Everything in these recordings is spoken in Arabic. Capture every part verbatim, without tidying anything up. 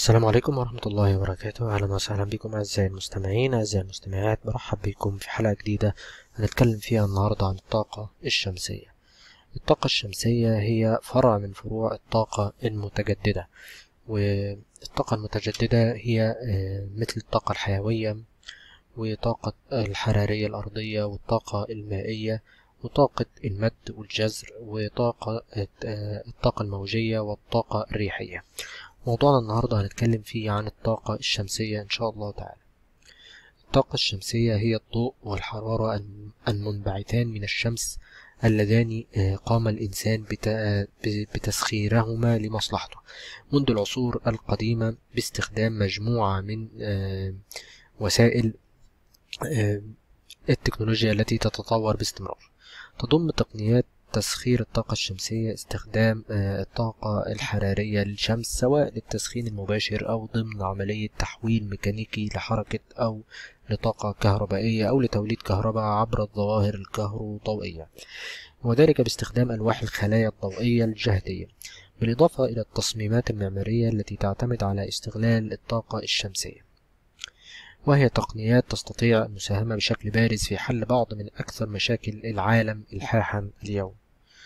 السلام عليكم ورحمة الله وبركاته. أهلا وسهلا بكم أعزائي المستمعين أعزائي المستمعات، برحب بكم في حلقة جديدة هنتكلم فيها النهاردة عن الطاقة الشمسية. الطاقة الشمسية هي فرع من فروع الطاقة المتجددة، والطاقة المتجددة هي مثل الطاقة الحيوية وطاقة الحرارية الأرضية والطاقة المائية وطاقة المد والجزر وطاقة الطاقة الموجية والطاقة الريحية. موضوعنا النهاردة هنتكلم فيه عن الطاقة الشمسية إن شاء الله تعالى. الطاقة الشمسية هي الضوء والحرارة المنبعثان من الشمس اللذان قام الإنسان بتسخيرهما لمصلحته منذ العصور القديمة باستخدام مجموعة من وسائل التكنولوجيا التي تتطور باستمرار. تضم تقنيات تسخير الطاقة الشمسية استخدام الطاقة الحرارية للشمس، سواء للتسخين المباشر أو ضمن عملية تحويل ميكانيكي لحركة أو لطاقة كهربائية أو لتوليد كهرباء عبر الظواهر الكهروضوئية، وذلك باستخدام ألواح الخلايا الضوئية الجهدية، بالإضافة إلى التصميمات المعمارية التي تعتمد على استغلال الطاقة الشمسية، وهي تقنيات تستطيع المساهمة بشكل بارز في حل بعض من أكثر مشاكل العالم إلحاحا اليوم.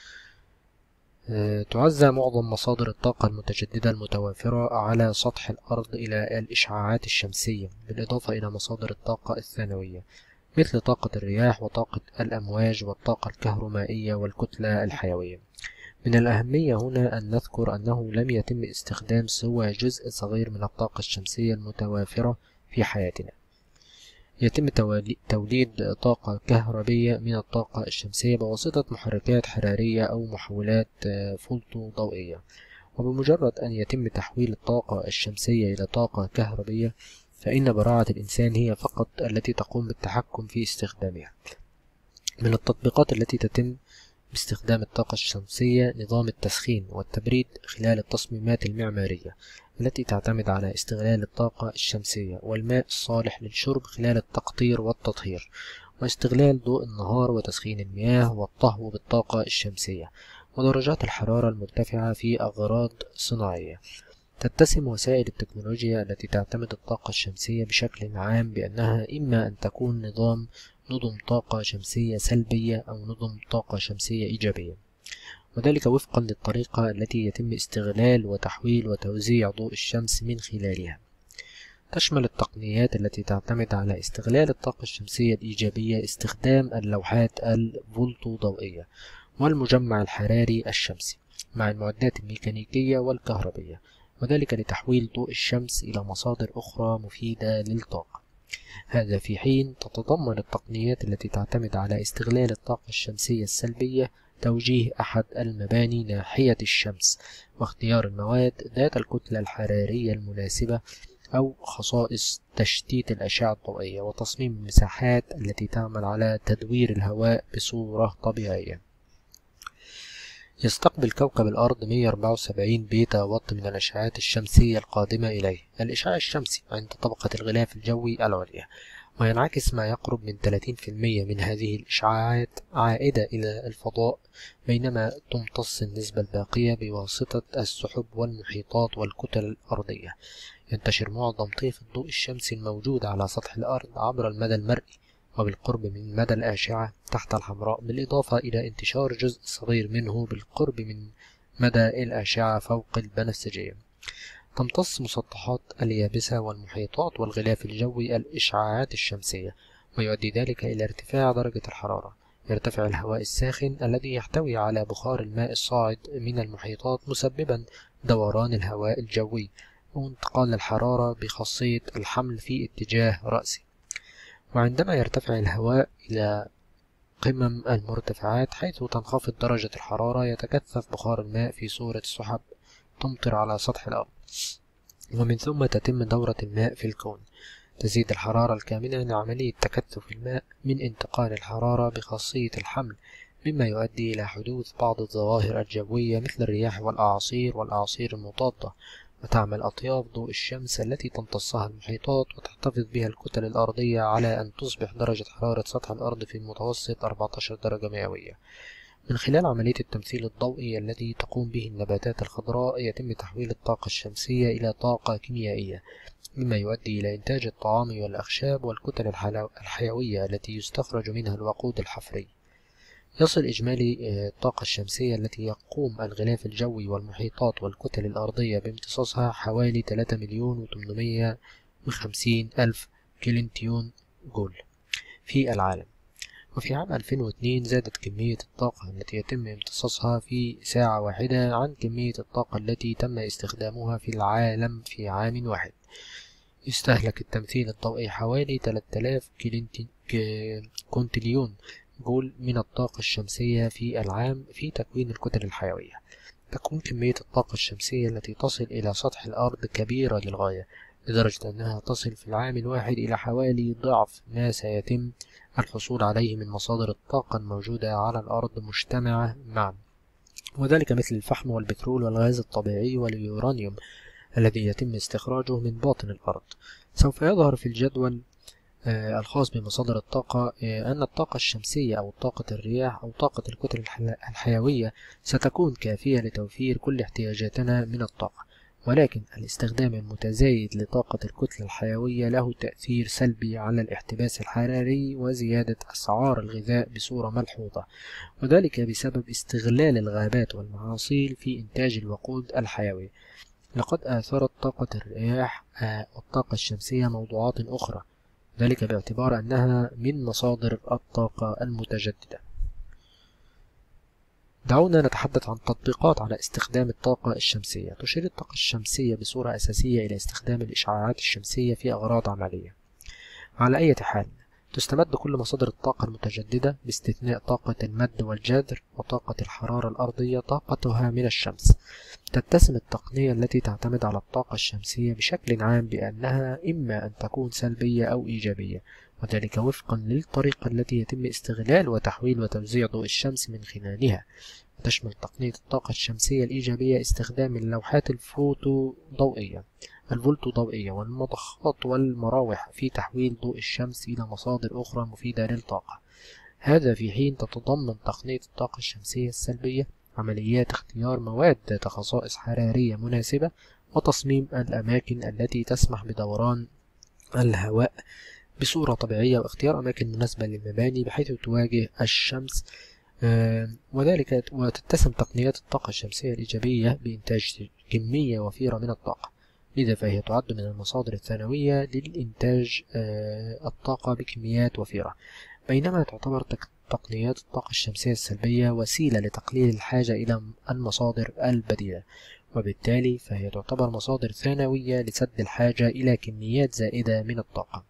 توزع معظم مصادر الطاقة المتجددة المتوافرة على سطح الأرض إلى الإشعاعات الشمسية، بالإضافة إلى مصادر الطاقة الثانوية مثل طاقة الرياح وطاقة الأمواج والطاقة الكهرومائية والكتلة الحيوية. من الأهمية هنا أن نذكر أنه لم يتم استخدام سوى جزء صغير من الطاقة الشمسية المتوافرة في حياتنا. يتم توليد طاقة كهربية من الطاقة الشمسية بواسطة محركات حرارية أو محولات فولتو ضوئية، وبمجرد أن يتم تحويل الطاقة الشمسية إلى طاقة كهربية فإن براعة الإنسان هي فقط التي تقوم بالتحكم في استخدامها. من التطبيقات التي تتم باستخدام الطاقة الشمسية نظام التسخين والتبريد خلال التصميمات المعمارية التي تعتمد على استغلال الطاقة الشمسية، والماء الصالح للشرب خلال التقطير والتطهير، واستغلال ضوء النهار وتسخين المياه والطهو بالطاقة الشمسية، ودرجات الحرارة المرتفعة في أغراض صناعية. تتسم وسائل التكنولوجيا التي تعتمد الطاقة الشمسية بشكل عام بأنها إما أن تكون نظام نظم طاقة شمسية سلبية أو نظم طاقة شمسية إيجابية، وذلك وفقا للطريقة التي يتم استغلال وتحويل وتوزيع ضوء الشمس من خلالها. تشمل التقنيات التي تعتمد على استغلال الطاقة الشمسية الإيجابية استخدام اللوحات الفولتو ضوئية والمجمع الحراري الشمسي مع المعدات الميكانيكية والكهربية، وذلك لتحويل ضوء الشمس إلى مصادر أخرى مفيدة للطاقة. هذا في حين تتضمن التقنيات التي تعتمد على استغلال الطاقة الشمسية السلبية توجيه أحد المباني ناحية الشمس، واختيار المواد ذات الكتلة الحرارية المناسبة أو خصائص تشتيت الأشعة الضوئية، وتصميم المساحات التي تعمل على تدوير الهواء بصورة طبيعية. يستقبل كوكب الأرض مئة وأربعة وسبعين بيتا وات من الأشعاعات الشمسية القادمة إليه. الإشعاع الشمسي عند طبقة الغلاف الجوي العليا، وينعكس ما يقرب من ثلاثين بالمئة من هذه الإشعاعات عائدة إلى الفضاء، بينما تمتص النسبة الباقية بواسطة السحب والمحيطات والكتل الأرضية. ينتشر معظم طيف الضوء الشمسي الموجود على سطح الأرض عبر المدى المرئي وبالقرب من مدى الأشعة تحت الحمراء، بالإضافة إلى انتشار جزء صغير منه بالقرب من مدى الأشعة فوق البنفسجية. تمتص مسطحات اليابسة والمحيطات والغلاف الجوي الإشعاعات الشمسية، ويؤدي ذلك إلى ارتفاع درجة الحرارة. يرتفع الهواء الساخن الذي يحتوي على بخار الماء الصاعد من المحيطات، مسببا دوران الهواء الجوي وانتقال الحرارة بخاصية الحمل في اتجاه رأسي. وعندما يرتفع الهواء إلى قمم المرتفعات حيث تنخفض درجة الحرارة، يتكثف بخار الماء في صورة سحب تمطر على سطح الأرض، ومن ثم تتم دورة الماء في الكون. تزيد الحرارة الكامنة لعملية تكثف الماء من انتقال الحرارة بخاصية الحمل، مما يؤدي إلى حدوث بعض الظواهر الجوية مثل الرياح والأعاصير والأعاصير المضادة. وتعمل أطياف ضوء الشمس التي تمتصها المحيطات وتحتفظ بها الكتل الأرضية على أن تصبح درجة حرارة سطح الأرض في المتوسط أربعة عشر درجة مئوية. من خلال عملية التمثيل الضوئي الذي تقوم به النباتات الخضراء يتم تحويل الطاقة الشمسية إلى طاقة كيميائية، مما يؤدي إلى إنتاج الطعام والأخشاب والكتل الحيوية التي يستخرج منها الوقود الحفري. يصل إجمالي الطاقة الشمسية التي يقوم الغلاف الجوي والمحيطات والكتل الأرضية بامتصاصها حوالي ثلاثة مليون وثمانمائة وخمسين ألف كيلوتيون جول في العالم. وفي عام ألفين واثنين زادت كمية الطاقة التي يتم امتصاصها في ساعة واحدة عن كمية الطاقة التي تم استخدامها في العالم في عام واحد. يستهلك التمثيل الضوئي حوالي ثلاثة آلاف كونتليون جول من الطاقة الشمسية في العام في تكوين الكتل الحيوية. تكون كمية الطاقة الشمسية التي تصل إلى سطح الأرض كبيرة للغاية، لدرجة أنها تصل في العام الواحد إلى حوالي ضعف ما سيتم الحصول عليه من مصادر الطاقة الموجودة على الأرض مجتمعة معا، وذلك مثل الفحم والبترول والغاز الطبيعي واليورانيوم الذي يتم استخراجه من باطن الأرض. سوف يظهر في الجدول الخاص بمصادر الطاقة أن الطاقة الشمسية أو طاقة الرياح أو طاقة الكتل الحيوية ستكون كافية لتوفير كل احتياجاتنا من الطاقة، ولكن الاستخدام المتزايد لطاقة الكتلة الحيوية له تأثير سلبي على الاحتباس الحراري وزيادة أسعار الغذاء بصورة ملحوظة، وذلك بسبب استغلال الغابات والمحاصيل في إنتاج الوقود الحيوي. لقد آثرت طاقة الرياح والطاقة الشمسية موضوعات أخرى، ذلك باعتبار أنها من مصادر الطاقة المتجددة. دعونا نتحدث عن تطبيقات على استخدام الطاقة الشمسية. تشير الطاقة الشمسية بصورة أساسية إلى استخدام الإشعاعات الشمسية في أغراض عملية. على أي حال، تستمد كل مصادر الطاقة المتجددة باستثناء طاقة المد والجذر وطاقة الحرارة الأرضية طاقتها من الشمس. تتسم التقنية التي تعتمد على الطاقة الشمسية بشكل عام بأنها إما أن تكون سلبية أو إيجابية، وذلك وفقا للطريقة التي يتم استغلال وتحويل وتوزيع ضوء الشمس من خلالها. تشمل تقنية الطاقة الشمسية الإيجابية استخدام اللوحات الفوتو ضوئية الفولتو ضوئية والمضخات والمراوح في تحويل ضوء الشمس إلى مصادر أخرى مفيدة للطاقة. هذا في حين تتضمن تقنية الطاقة الشمسية السلبية عمليات اختيار مواد ذات خصائص حرارية مناسبة وتصميم الأماكن التي تسمح بدوران الهواء بصورة طبيعية واختيار أماكن مناسبة للمباني بحيث تواجه الشمس، وذلك وتتسم تقنيات الطاقة الشمسية الإيجابية بإنتاج كمية وفيرة من الطاقة، لذا فهي تعد من المصادر الثانوية للإنتاج الطاقة بكميات وفيرة، بينما تعتبر تقنيات الطاقة الشمسية السلبية وسيلة لتقليل الحاجة إلى المصادر البديلة، وبالتالي فهي تعتبر مصادر ثانوية لسد الحاجة إلى كميات زائدة من الطاقة.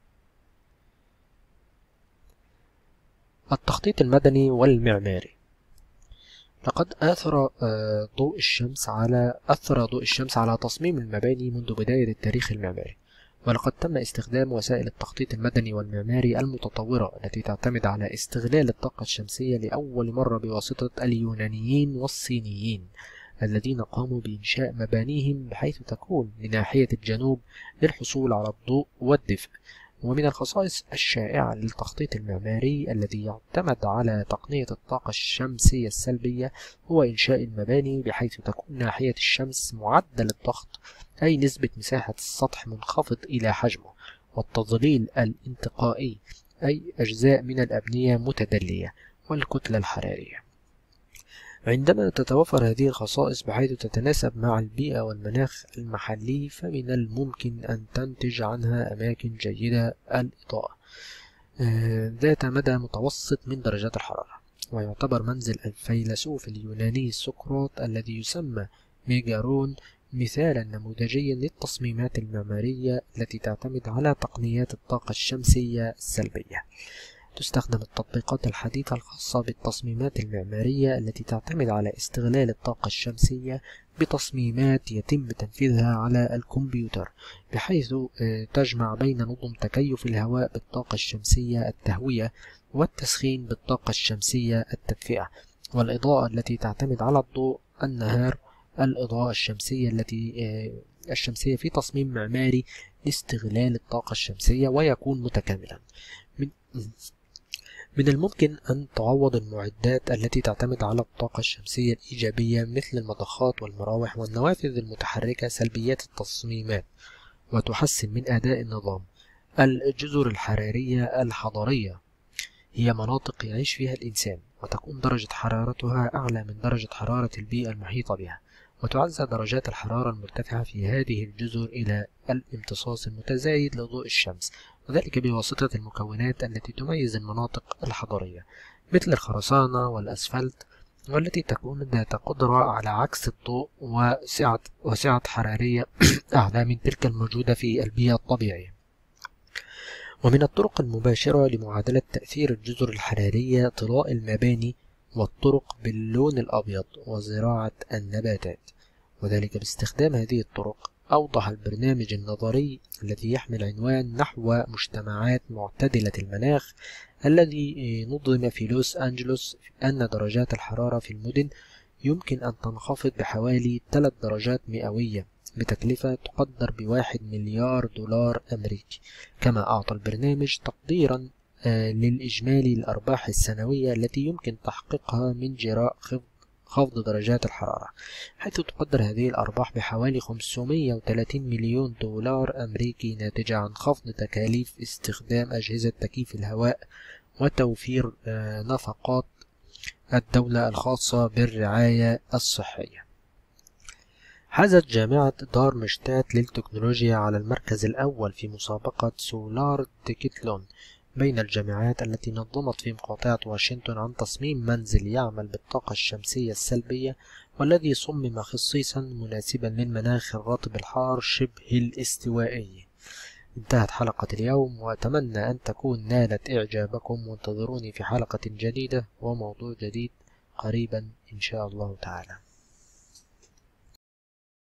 التخطيط المدني والمعماري. لقد أثر ضوء الشمس على أثر ضوء الشمس على تصميم المباني منذ بداية التاريخ المعماري، ولقد تم استخدام وسائل التخطيط المدني والمعماري المتطورة التي تعتمد على استغلال الطاقة الشمسية لأول مرة بواسطة اليونانيين والصينيين الذين قاموا بإنشاء مبانيهم بحيث تكون لناحية الجنوب للحصول على الضوء والدفء. ومن الخصائص الشائعة للتخطيط المعماري الذي يعتمد على تقنية الطاقة الشمسية السلبية هو إنشاء المباني بحيث تكون ناحية الشمس معدل الضغط، أي نسبة مساحة السطح منخفض إلى حجمه، والتظليل الانتقائي أي أجزاء من الأبنية متدلية، والكتلة الحرارية. عندما تتوفر هذه الخصائص بحيث تتناسب مع البيئة والمناخ المحلي، فمن الممكن أن تنتج عنها أماكن جيدة الإضاءة ذات مدى متوسط من درجات الحرارة. ويعتبر منزل الفيلسوف اليوناني سقراط الذي يسمى ميجارون مثالا نموذجيا للتصميمات المعمارية التي تعتمد على تقنيات الطاقة الشمسية السلبية. تستخدم التطبيقات الحديثة الخاصة بالتصميمات المعمارية التي تعتمد على استغلال الطاقة الشمسية بتصميمات يتم تنفيذها على الكمبيوتر، بحيث تجمع بين نظم تكيف الهواء بالطاقة الشمسية التهوية والتسخين بالطاقة الشمسية التدفئة، والإضاءة التي تعتمد على الضوء النهار، الإضاءة الشمسية التي الشمسية في تصميم معماري لاستغلال الطاقة الشمسية ويكون متكاملا. من من الممكن أن تعوض المعدات التي تعتمد على الطاقة الشمسية الإيجابية مثل المضخات والمراوح والنوافذ المتحركة سلبيات التصميمات، وتحسن من أداء النظام. الجزر الحرارية الحضرية هي مناطق يعيش فيها الإنسان، وتكون درجة حرارتها أعلى من درجة حرارة البيئة المحيطة بها، وتعزى درجات الحرارة المرتفعة في هذه الجزر إلى الامتصاص المتزايد لضوء الشمس، وذلك بواسطة المكونات التي تميز المناطق الحضرية مثل الخرسانة والأسفلت، والتي تكون ذات قدرة على عكس الضوء وسعة, وسعة حرارية أعلى من تلك الموجودة في البيئة الطبيعية. ومن الطرق المباشرة لمعادلة تأثير الجزر الحرارية طلاء المباني والطرق باللون الأبيض وزراعة النباتات، وذلك باستخدام هذه الطرق. أوضح البرنامج النظري الذي يحمل عنوان نحو مجتمعات معتدلة المناخ الذي نظم في لوس أنجلوس أن درجات الحرارة في المدن يمكن أن تنخفض بحوالي ثلاث درجات مئوية بتكلفة تقدر بواحد مليار دولار أمريكي. كما أعطى البرنامج تقديرا للإجمالي الأرباح السنوية التي يمكن تحقيقها من جراء خفض درجات الحرارة، حيث تقدر هذه الأرباح بحوالي خمسمائة وثلاثين مليون دولار أمريكي ناتجة عن خفض تكاليف استخدام أجهزة تكييف الهواء وتوفير نفقات الدولة الخاصة بالرعاية الصحية. حازت جامعة دارمشتات للتكنولوجيا على المركز الأول في مسابقة سولار ديكيتلون بين الجامعات التي نظمت في مقاطعة واشنطن عن تصميم منزل يعمل بالطاقة الشمسية السلبية، والذي صمم خصيصا مناسبا للمناخ الرطب الحار شبه الاستوائي. انتهت حلقة اليوم، وأتمنى أن تكون نالت إعجابكم، وانتظروني في حلقة جديدة وموضوع جديد قريبا إن شاء الله تعالى.